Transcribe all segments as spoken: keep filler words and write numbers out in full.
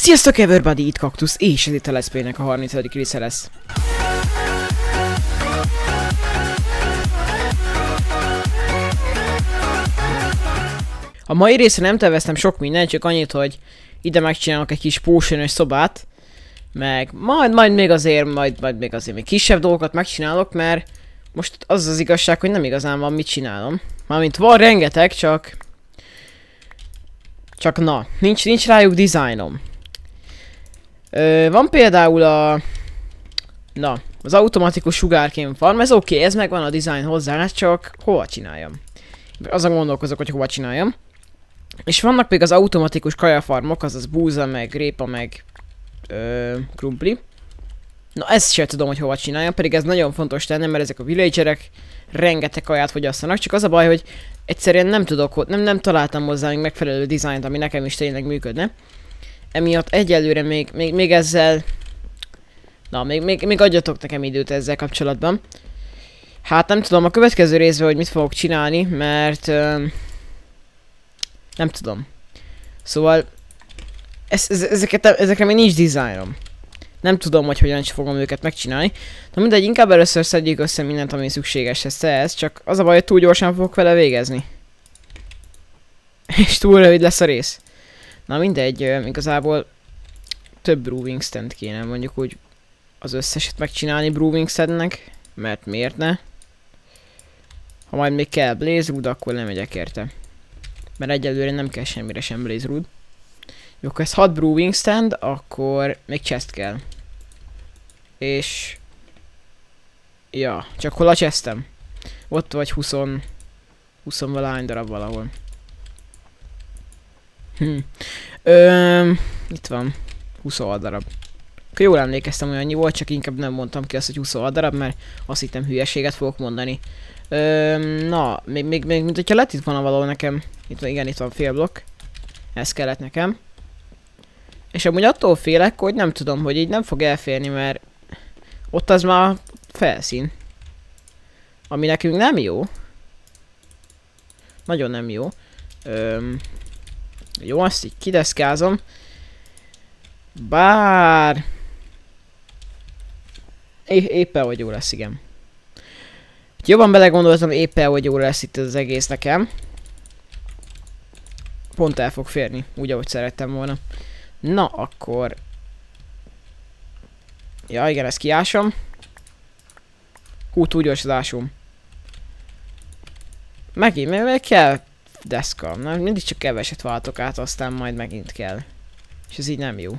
Sziasztok everybody, itt Kaktusz, és ez itt a Let's Play-nek a harmincadik része lesz. A mai része nem terveztem sok mindent, csak annyit, hogy ide megcsinálok egy kis potion-ös szobát. Meg majd, majd még azért, majd, majd még azért még kisebb dolgokat megcsinálok, mert most az az igazság, hogy nem igazán van mit csinálom. Mármint van rengeteg, csak... Csak na, nincs, nincs rájuk dizájnom. Ö, van például a... Na, az automatikus sugárkém farm, ez oké, okay, ez megvan a design hozzá, csak hova csináljam? Azon gondolkozok, hogy hova csináljam. És vannak még az automatikus kajafarmok, azaz búza, meg répa, meg... Ö, krumpli. Na ezt sem tudom, hogy hova csináljam, pedig ez nagyon fontos tenni, mert ezek a villagerek rengeteg kaját fogyasztanak, csak az a baj, hogy egyszerűen nem tudok, nem, nem találtam hozzá még megfelelő dizájnt, ami nekem is tényleg működne. Emiatt egyelőre még, még, még ezzel... Na, még, még, még adjatok nekem időt ezzel kapcsolatban. Hát nem tudom a következő részben, hogy mit fogok csinálni, mert... Uh, nem tudom. Szóval... Ez, ez, ezeket, ezekre még nincs dizájnom. Nem tudom, hogy hogyan is fogom őket megcsinálni. Na mindegy, inkább először szedjük össze mindent, ami szükséges lesz ehhez, csak az a baj, hogy túl gyorsan fogok vele végezni. És túl rövid lesz a rész. Na mindegy, igazából több brewing stand kéne, mondjuk úgy az összeset megcsinálni brewing standnek, mert miért ne? Ha majd még kell blaze wood, akkor nem megyek érte. Mert egyelőre nem kell semmire sem blaze wood. Jó, akkor ez hat brewing stand, akkor még chest kell. És... Ja, csak hol a chestem? Ott vagy húsz... húsz valahány darab valahol. Hm. Öm, itt van. huszonhat darab. Akkor jól emlékeztem, hogy annyi volt, csak inkább nem mondtam ki azt, hogy huszonhat darab, mert azt hittem hülyeséget fogok mondani. Öm, na, még, még, még mint hogyha lett itt volna valahol nekem. Itt van, igen, itt van fél blokk. Ez kellett nekem. És amúgy attól félek, hogy nem tudom, hogy így nem fog elférni, mert ott az már felszín. Ami nekünk nem jó. Nagyon nem jó. Öm, jó, azt így kideszkázom. Bár... É éppen, hogy jó lesz, igen. Jobban belegondoltam, éppen, hogy jó lesz itt az egész nekem. Pont el fog férni, úgy, ahogy szerettem volna. Na, akkor... Ja, igen, ezt kiásom. Hú, túl gyors az ásom. Megint, meg kell deszka. Na, mindig csak keveset váltok át, aztán majd megint kell. És ez így nem jó.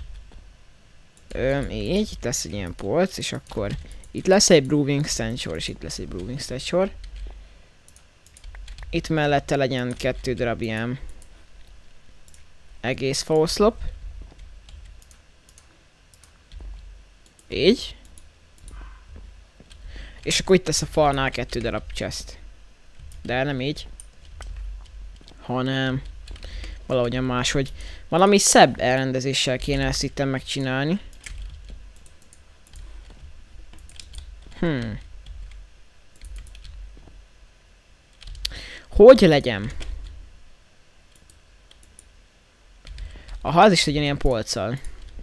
Öm, így, itt lesz egy ilyen polc, és akkor... Itt lesz egy brewing stand sor, és itt lesz egy brewing stand sor. Itt mellette legyen kettő darab ilyen... egész faoszlop. Így. És akkor itt lesz a falnál kettő darab chest. De nem így. Hanem valahogyan máshogy. Valami szebb elrendezéssel kéne ezt itt megcsinálni. Hmm. Hogy legyen? Aha, ez is legyen ilyen polccal.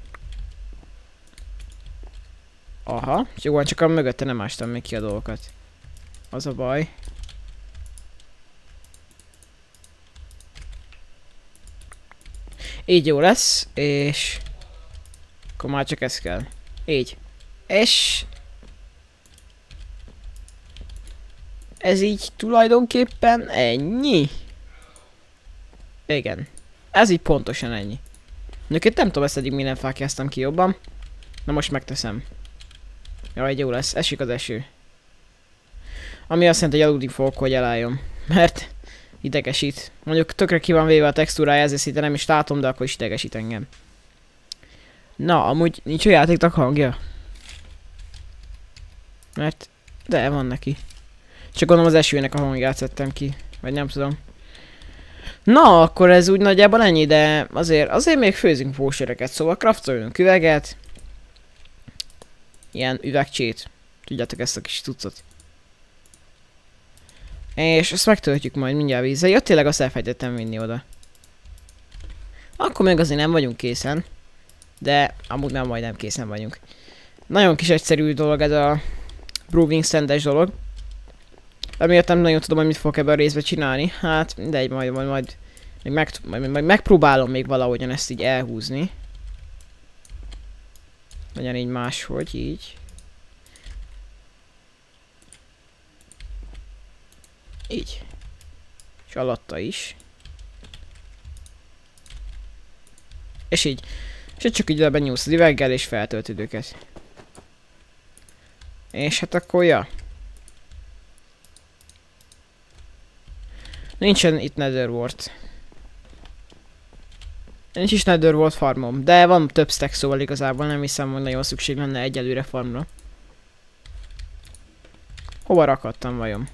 Aha, jó van, csak a mögötte nem ástam még ki a dolgokat. Az a baj. Így jó lesz, és... Akkor már csak ez kell. Így. És... Ez így tulajdonképpen ennyi. Igen. Ez így pontosan ennyi. Mondjuk itt nem tudom, ezt eddig minden fákjáztam ki jobban. Na most megteszem. Jaj, jó lesz. Esik az eső. Ami azt jelenti, hogy aludni fogok, hogy elálljon. Mert idegesít. Mondjuk tökre ki van véve a textúrája, ezért szinte nem is látom, de akkor is idegesít engem. Na, amúgy nincs a játéknak hangja. Mert... De van neki. Csak gondolom az esőnek a hangját szedtem ki. Vagy nem tudom. Na, akkor ez úgy nagyjából ennyi, de azért, azért még főzünk fósöröket, szóval craftoljunk üveget. Ilyen üvegcsét. Tudjátok ezt a kis cuccot. És ezt megtöltjük majd mindjárt vízzel. Ja, tényleg azt elfejtettem vinni oda. Akkor még azért nem vagyunk készen. De amúgy már majdnem készen vagyunk. Nagyon kis egyszerű dolog ez a Brewing Stand-es dolog. Emiatt nem nagyon tudom, hogy mit fogok ebben a részben csinálni. Hát mindegy, majd, majd, majd, még meg, majd, majd megpróbálom még valahogyan ezt így elhúzni. Legyen így máshogy, így. Így. És alatta is. És így. És csak így benyúlsz az üveggel és feltöltöd őket. És hát akkor ja. Nincsen itt Netherwort. Nincs is Netherwort farmom, de van több stack, szóval igazából nem hiszem, hogy nagyon szükség lenne egyelőre farmra. Hova rakadtam vajon?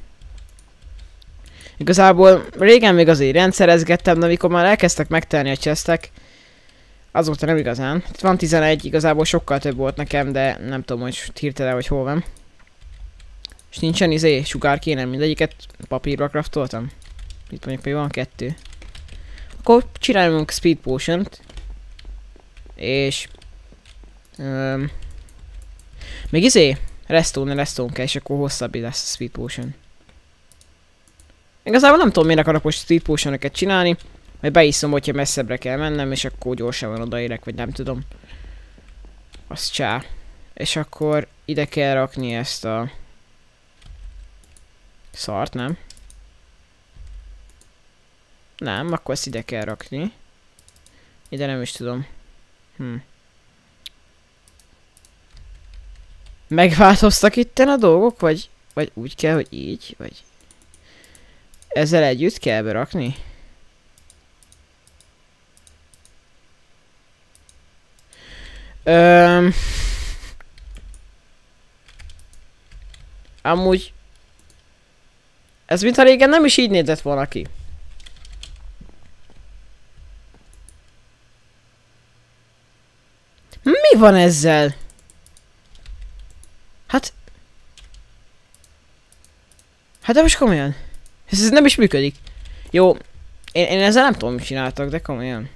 Igazából régen még azért rendszerezgettem, de amikor már elkezdtek megtelni a chestek, azóta nem igazán. Itt van tizenegy, igazából sokkal több volt nekem, de nem tudom, hogy hirtelen, hogy hol van. És nincsen izé, sugárkéne, mindegyiket papírba craftoltam. Itt mondjuk még van kettő. Akkor csináljunk speed potion-t. És... Um, még izé, redstone, redstone kell, és akkor hosszabb lesz a speed potion. Igazából nem tudom, miért akarok most speed potion-öket csinálni. Majd beiszom, hogyha messzebbre kell mennem, és akkor gyorsabban odaérek, vagy nem tudom. Az csá. És akkor ide kell rakni ezt a... szart, nem? Nem, akkor ezt ide kell rakni. Ide nem is tudom. Hm. Megváltoztak itten a dolgok, vagy, vagy úgy kell, hogy így, vagy... Ezzel együtt kell berakni? Öm... Amúgy... Ez mintha régen nem is így nézett volna ki. Mi van ezzel? Hát... Hát de most komolyan. Ez, ez nem is működik. Jó. Én, én ezzel nem tudom, mit csináltak, de komolyan.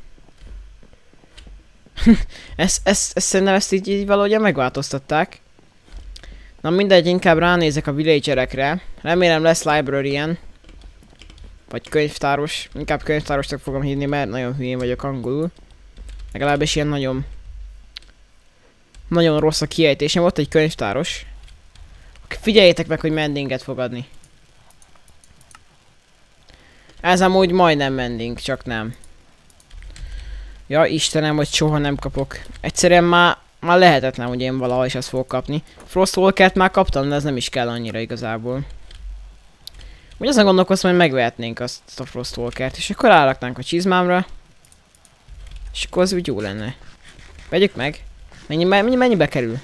ezt, ezt, ezt szerintem ezt így, így valahogyan megváltoztatták. Na mindegy, inkább ránézek a villagerekre. Remélem lesz librarian. Vagy könyvtáros. Inkább könyvtárosnak fogom hívni, mert nagyon hülyén vagyok angolul. Legalábbis ilyen nagyon... Nagyon rossz a kiejtésem. Ott egy könyvtáros. Figyeljétek meg, hogy mendinget fog adni. Ez amúgy majdnem mending, csak nem. Ja, Istenem, hogy soha nem kapok. Egyszerűen már, már lehetetlen, hogy én valahogy is azt fogok kapni. Frostwalkert már kaptam, de ez nem is kell annyira igazából. Úgy azon gondolkoztam, hogy megvehetnénk azt a Frostwalkert, és akkor ráraknánk a csizmámra. És akkor az úgy jó lenne. Vegyük meg. Mennyi, mennyi, mennyibe kerül?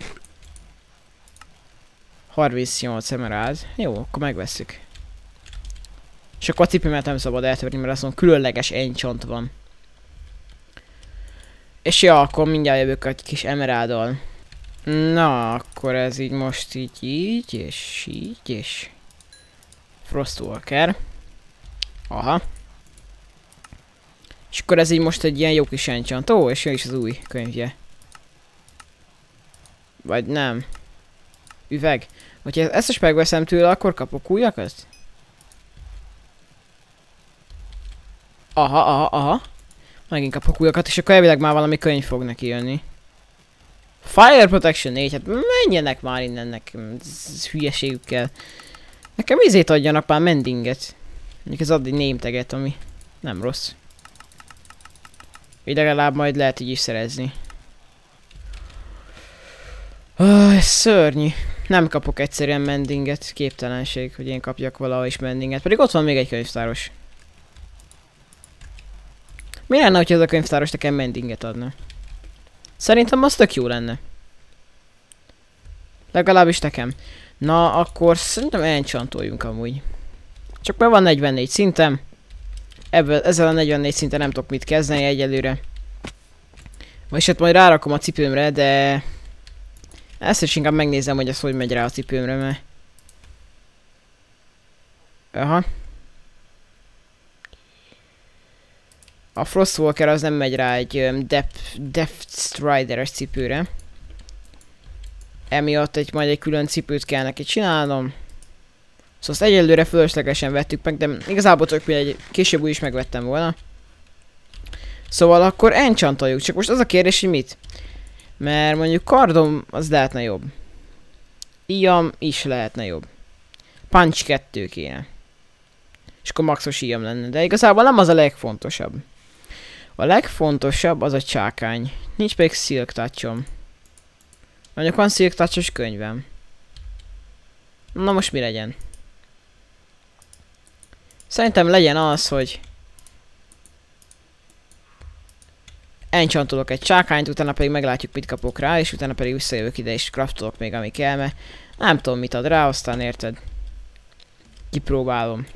harmincnyolc emerald. Jó, akkor megvesszük. És akkor a cipőmet nem szabad eltörni, mert azon különleges enchant van. És ja, akkor mindjárt jövök egy kis emeralddal. Na, akkor ez így most így, így, és így, és... Frostwalker. Aha. És akkor ez így most egy ilyen jó kis enchant. Ó, és jön is az új könyvje. Vagy nem. Üveg. Hogyha ezt is megveszem tőle, akkor kapok újakat? Aha, aha, aha. Megint kapok újakat, és akkor elvileg már valami könyv fog neki jönni. Fire Protection négy, hát menjenek már innen nekem, ez hülyeségükkel. Nekem izét adjanak már mendinget. Mondjuk ez addig némteget, ami nem rossz. Így legalább majd lehet így is szerezni. Oh, ez szörnyű. Nem kapok egyszerűen mendinget, képtelenség, hogy én kapjak valahol is mendinget. Pedig ott van még egy könyvtáros. Mi lenne, hogyha ez a könyvtáros nekem mendinget adna? Szerintem az tök jó lenne. Legalábbis nekem. Na, akkor szerintem enchantoljunk amúgy. Csak be van negyvennégy szintem. Ebből, ezzel a negyvennégy szinten nem tudok mit kezdeni egyelőre. Vagyis hát majd rárakom a cipőmre, de... Ezt is inkább megnézem, hogy ez hogy megy rá a cipőmre, mert... Aha. A Frostwalker az nem megy rá egy um, Depth, Depth Strider-es cipőre. Emiatt egy, majd egy külön cipőt kell neki csinálnom. Szóval azt egyelőre fölöslegesen vettük meg, de igazából tök mindegy, később úgy is megvettem volna. Szóval akkor enchantoljuk, csak most az a kérdés, hogy mit? Mert mondjuk kardom az lehetne jobb. Íjam is lehetne jobb. Punch kettő kéne. És akkor maxos íjam lenne, de igazából nem az a legfontosabb. A legfontosabb az a csákány. Nincs pedig Silk Touch-om. Mondjuk van Silk Touch-os könyvem. Na most mi legyen? Szerintem legyen az, hogy enchantolok egy csákányt, utána pedig meglátjuk, mit kapok rá, és utána pedig visszajövök ide és craftolok még, ami kell, mert nem tudom, mit ad rá, aztán érted. Kipróbálom.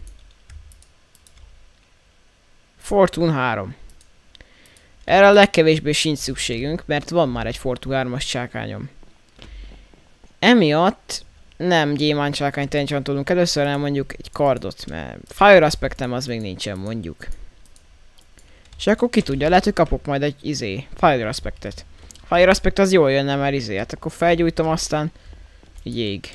Fortune három. Erre a legkevésbé sincs szükségünk, mert van már egy Fortune hármas csákányom. Emiatt nem gyémánt csákányt enchantolunk először, hanem mondjuk egy kardot, mert Fire Aspectem az még nincsen, mondjuk. És akkor ki tudja, lehet, hogy kapok majd egy izé, Fire Aspectet. Fire Aspect az jól jönne, mert izé, hát akkor felgyújtom, aztán jég.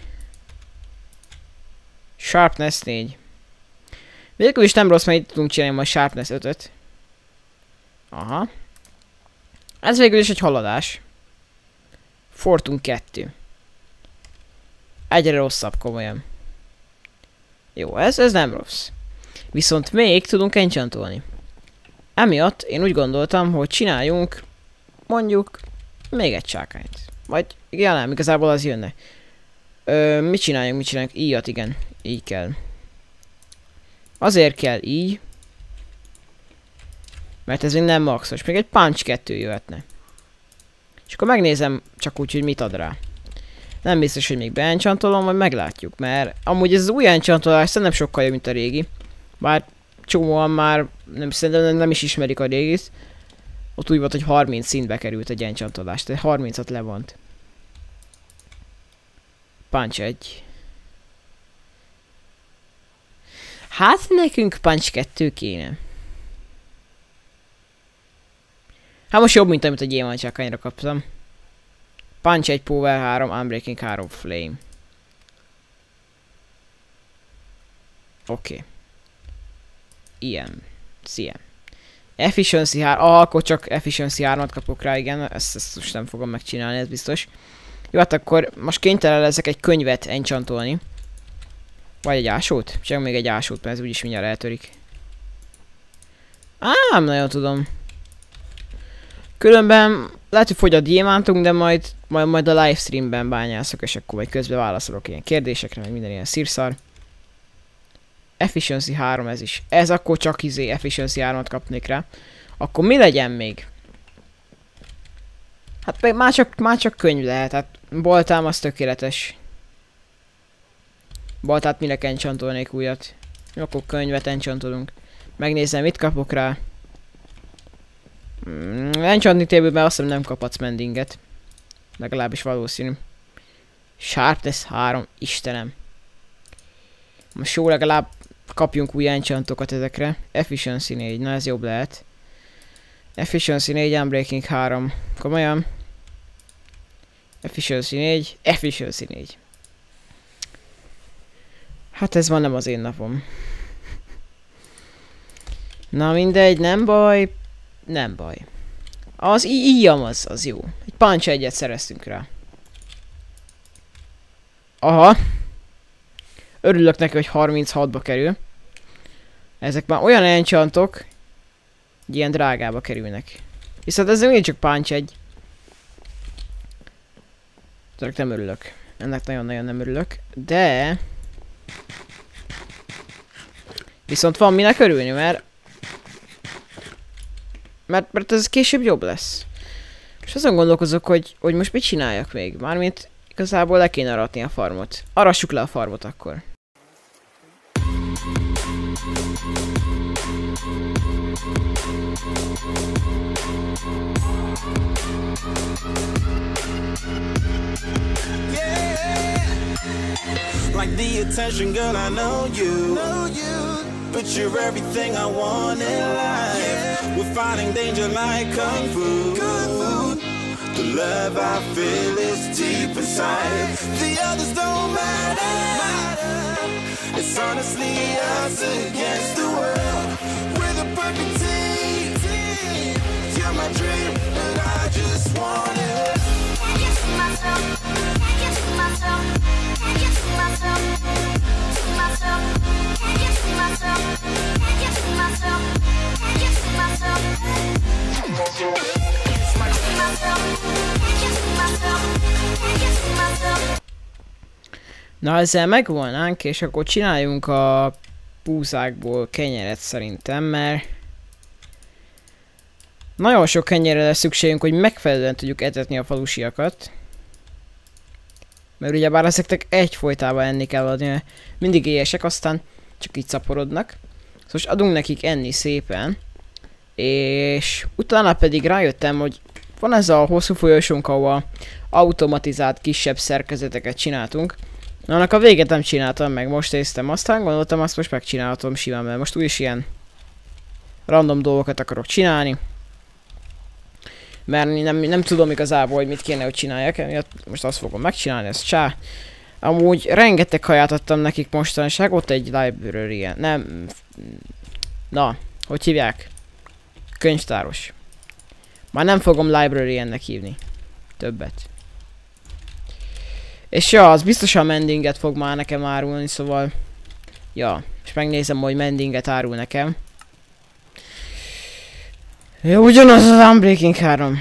Sharpness négy. Végül is nem rossz, mert itt tudunk csinálni majd Sharpness ötöt. Aha. Ez végül is egy haladás. Fortune kettő. Egyre rosszabb, komolyan. Jó, ez, ez nem rossz. Viszont még tudunk enchantolni. Emiatt én úgy gondoltam, hogy csináljunk mondjuk még egy csákányt. Vagy igen, nem, igazából az jönne. Ö, mit csináljunk, mit csináljunk? Íjat, igen. Így kell. Azért kell így. Mert ez még nem maxos. Még egy punch kettő jöhetne. És akkor megnézem csak úgy, hogy mit ad rá. Nem biztos, hogy még beenchantolom, majd meglátjuk. Mert amúgy ez az új enchantolás szerintem sokkal jobb, mint a régi. Bár csomóan már nem, szerintem nem is ismerik a régit. Ott úgy volt, hogy harminc szintbe került egy enchantolás. Tehát harmincat levont. Punch egy. Hát nekünk punch kettő kéne. Hát most jobb, mint amit a gyémánt csákányra kaptam. Punch egy, Power három, Unbreaking három, Flame. Oké. Okay. Ilyen. Ilyen. Efficiency három. Ah, akkor csak Efficiency hármat kapok rá, igen. Ezt, ezt most nem fogom megcsinálni, ez biztos. Jó, hát akkor most kénytelen leszek egy könyvet enchantolni. Vagy egy ásót? Csak még egy ásót, mert ez úgyis mindjárt eltörik. Á, nem nagyon tudom. Különben lehet, hogy fogy a gyémántunk, de majd, majd, majd a livestreamben bányászok, és akkor majd közben válaszolok ilyen kérdésekre, meg minden ilyen szírszar. Efficiency három ez is. Ez akkor csak izé Efficiency hármat kapnék rá. Akkor mi legyen még? Hát már csak, már csak könyv lehet, hát boltám az tökéletes. Boltát minek enchantolnék újat. Jó, akkor könyvet enchantolunk. Megnézem, mit kapok rá. Mm, enchantni table-ben azt hiszem nem kaphatsz mendinget. Legalábbis valószínű. Sharpness három, Istenem. Most jó, legalább kapjunk új enchantokat ezekre. Efficiency négy, na ez jobb lehet. Efficiency négy, Unbreaking három. Komolyan. Efficiency négy, Efficiency négy. Hát ez van, nem az én napom. Na mindegy, nem baj. Nem baj. Az íjam az, az jó. Egy punch egyet szereztünk rá. Aha. Örülök neki, hogy harminchatba kerül. Ezek már olyan enchantok, hogy ilyen drágába kerülnek. Viszont ez még csak punch egy. Csak nem örülök. Ennek nagyon-nagyon nem örülök. De... Viszont van minek örülni, mert... Mert, mert ez később jobb lesz. És azon gondolkozok, hogy, hogy most mit csináljak még. Mármint igazából le kéne aratni a farmot. Arassuk le a farmot akkor. Like the attention, girl, I know you. Know you. But you're everything I want in life. Yeah. We're fighting danger like kung fu. The love I feel is deep inside. The others don't matter. It's honestly us against the world. We're the perfect team. You're my dream, and I just want it. Can't get to myself. Can't get to myself. Can't get to myself. To myself. Can't get to myself. Can't get to myself. Can't get to myself. To myself. Can't get to myself. Can't get to myself. Na, ezzel megvolnánk, és akkor csináljunk a búzákból kenyeret szerintem, mert nagyon sok kenyerre lesz szükségünk, hogy megfelelően tudjuk etetni a falusiakat. Mert ugyebár ezeknek egyfolytában enni kell adni, mert mindig éhesek, aztán csak így szaporodnak. Szóval most adunk nekik enni szépen. És utána pedig rájöttem, hogy van ez a hosszú folyosónk, ahol automatizált kisebb szerkezeteket csináltunk. Na, annak a véget nem csináltam meg, most néztem, aztán gondoltam, azt most megcsinálhatom simán, mert most úgyis ilyen random dolgokat akarok csinálni. Mert nem, nem tudom igazából, hogy mit kéne, hogy csináljak, emiatt most azt fogom megcsinálni, ez csá. Amúgy rengeteg kaját adtam nekik mostanság, ott egy library, nem... Na, hogy hívják? Könyvtáros. Már nem fogom library-ennek hívni. Többet. És ja, az biztosan mendinget fog már nekem árulni, szóval... Ja, és megnézem, hogy mendinget árul nekem. Ja, ugyanaz az Unbreaking három.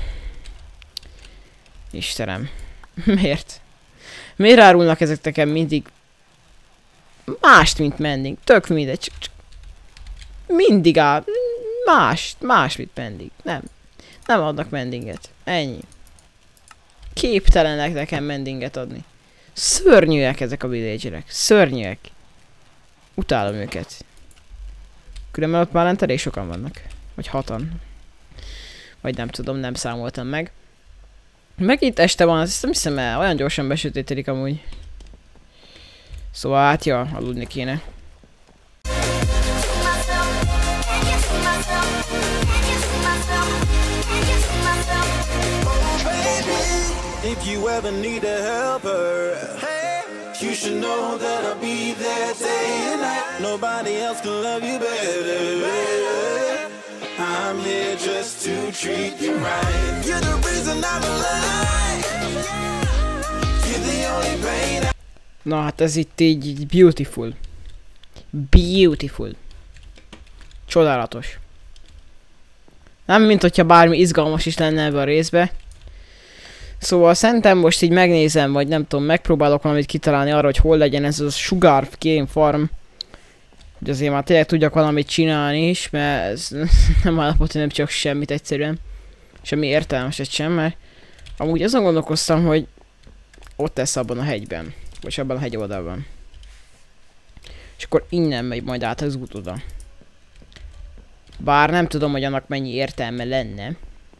Istenem. Miért? Miért árulnak ezek nekem mindig mást, mint mending? Tök mindegy. Csak, csak mindig áll. Más, más, mint mending. Nem. Nem adnak mendinget. Ennyi. Képtelenek nekem mendinget adni. Szörnyűek ezek a villagerek. Szörnyűek. Utálom őket. Különben ott már lent elég sokan vannak. Vagy hatan. Vagy nem tudom, nem számoltam meg. Meg itt este van, azt nem hiszem el, olyan gyorsan besötétedik amúgy. Szóval hát ja, aludni kéne. If you ever need a helper, hey, you should know that I'll be there day and night. Nobody else can love you better. I'm here just to treat you right. You're the reason I'm alive. You're the only pain I... Na hát ez itt így beautiful. Beautiful. Csodálatos. Nem mint hogyha bármi izgalmas is lenne ebbe a részbe. Szóval szerintem most így megnézem, vagy nem tudom, megpróbálok valamit kitalálni arra, hogy hol legyen ez a Sugar Cane Farm. Hogy azért már tényleg tudjak valamit csinálni is, mert ez nem állapot, nem csak semmit egyszerűen. Semmi értelmeset sem, mert amúgy azon gondolkoztam, hogy ott lesz abban a hegyben. Vagy abban a hegyoldalban. És akkor innen megy majd át az út oda. Bár nem tudom, hogy annak mennyi értelme lenne.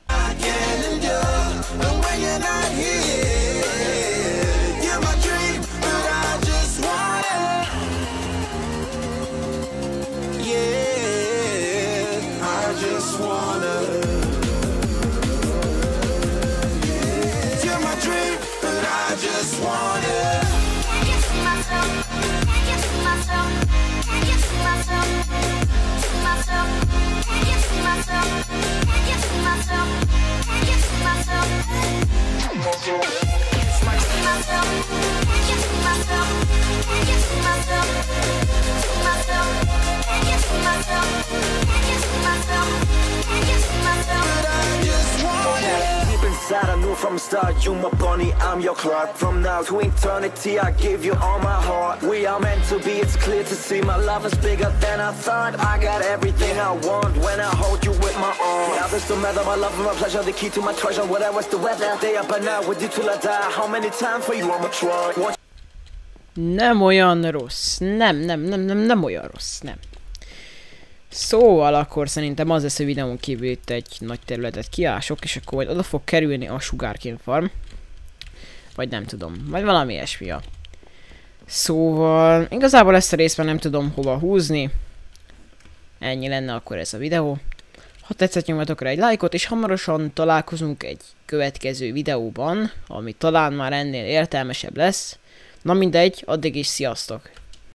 I knew from the start, you my bunny, I'm your Clark. From now to eternity, I give you all my heart. We are meant to be, it's clear to see. My love is bigger than I thought. I got everything I want when I hold you with my arms. Now this don't matter, my love and my pleasure, the key to my treasure. Whatever's the weather, day up and out with you till I die. How many times for you I'ma try? Nem olyan rossz. Nem, nem, nem, nem, nem olyan rossz, nem. Szóval akkor szerintem az lesz, hogy videón kívül itt egy nagy területet kiások, és akkor majd oda fog kerülni a Sugar Cane Farm. Vagy nem tudom, vagy valami ilyesmi. Szóval igazából ezt a részben nem tudom hova húzni. Ennyi lenne akkor ez a videó. Ha tetszett, nyomjatok rá egy lájkot, és hamarosan találkozunk egy következő videóban, ami talán már ennél értelmesebb lesz. Na mindegy, addig is sziasztok!